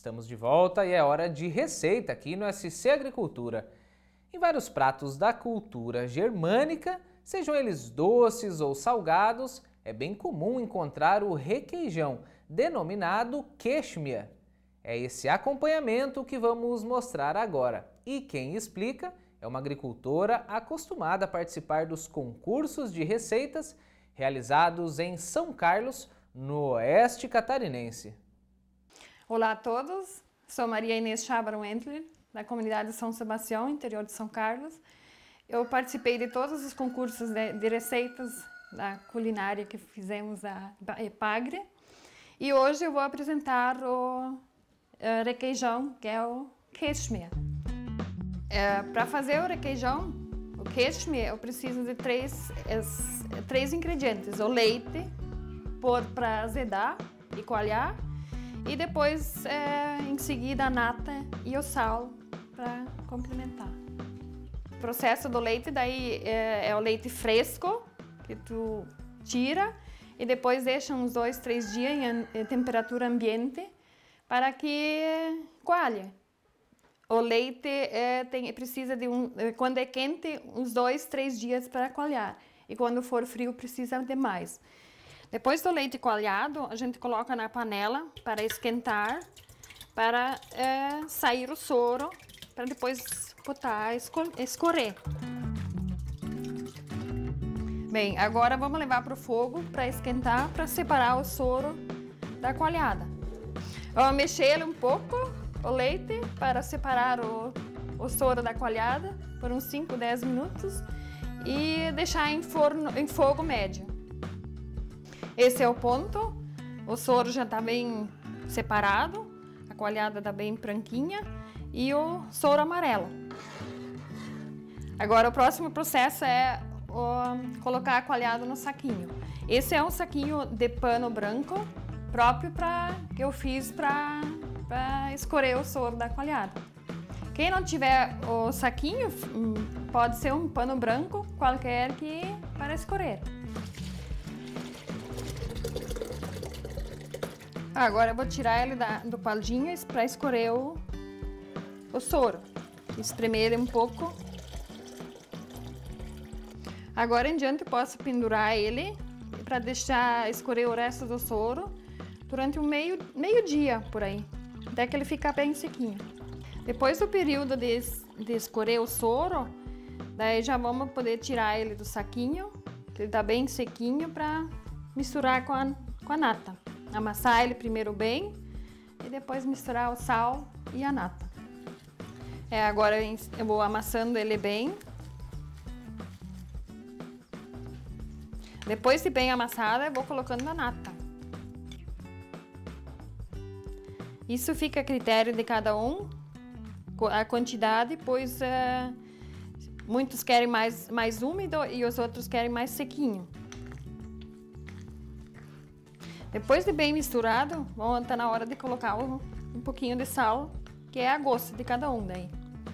Estamos de volta e é hora de receita aqui no SC Agricultura. Em vários pratos da cultura germânica, sejam eles doces ou salgados, é bem comum encontrar o requeijão, denominado quechua. É esse acompanhamento que vamos mostrar agora. E quem explica é uma agricultora acostumada a participar dos concursos de receitas realizados em São Carlos, no oeste catarinense. Olá a todos, sou Maria Inês Chábaro Entler, da comunidade de São Sebastião, interior de São Carlos. Eu participei de todos os concursos de receitas da culinária que fizemos da EPAGRE e hoje eu vou apresentar o requeijão, que é o quechua. Para fazer o requeijão, o quechua, eu preciso de três ingredientes: o leite, para azedar e coalhar, e depois, em seguida, a nata e o sal para complementar. O processo do leite daí é o leite fresco, que tu tira e depois deixa uns 2, 3 dias em temperatura ambiente para que coalhe. O leite precisa de, quando é quente, uns 2, 3 dias para coalhar, e quando for frio precisa de mais. Depois do leite coalhado, a gente coloca na panela para esquentar, para sair o soro, para depois botar escorrer. Bem, agora vamos levar para o fogo para esquentar, para separar o soro da coalhada. Vamos mexer ele um pouco, o leite, para separar o soro da coalhada por uns 5, 10 minutos e deixar em fogo médio. Esse é o ponto, o soro já está bem separado, a coalhada está bem branquinha e o soro amarelo. Agora o próximo processo é colocar a coalhada no saquinho. Esse é um saquinho de pano branco próprio que eu fiz para escorrer o soro da coalhada. Quem não tiver o saquinho, pode ser um pano branco qualquer para escorrer. Agora eu vou tirar ele do caldinho para escorrer o soro. Espremer ele um pouco. Agora em diante eu posso pendurar ele para deixar escorrer o resto do soro durante um meio dia por aí, até que ele ficar bem sequinho. Depois do período de escorrer o soro, daí já vamos poder tirar ele do saquinho, que ele está bem sequinho, para misturar com a nata. Amassar ele primeiro bem e depois misturar o sal e a nata. Agora eu vou amassando ele bem. Depois de bem amassado, eu vou colocando a nata. Isso fica a critério de cada um, a quantidade, pois muitos querem mais úmido e os outros querem mais sequinho. Depois de bem misturado, está na hora de colocar um pouquinho de sal, que é a gosto de cada um daí.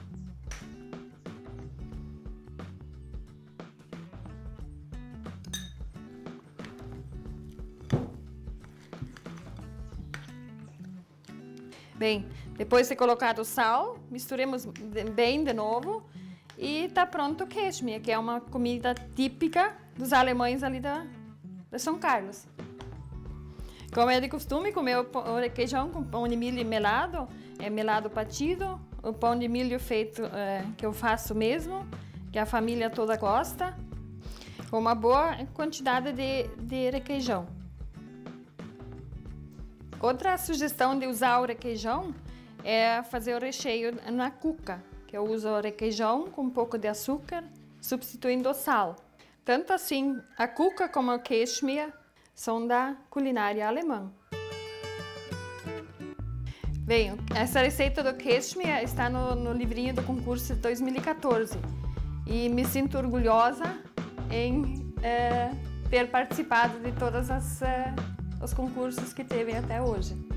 Bem, depois de colocado o sal, misturemos bem de novo e está pronto o quechua, que é uma comida típica dos alemães ali de São Carlos. Como é de costume, comer o requeijão com pão de milho melado, melado batido, o pão de milho feito que eu faço mesmo, que a família toda gosta, com uma boa quantidade de requeijão. Outra sugestão de usar o requeijão é fazer o recheio na cuca, que eu uso o requeijão com um pouco de açúcar, substituindo o sal. Tanto assim, a cuca como o quechua são da culinária alemã. Bem, essa receita do quechua está no livrinho do concurso de 2014 e me sinto orgulhosa em ter participado de todos os concursos que teve até hoje.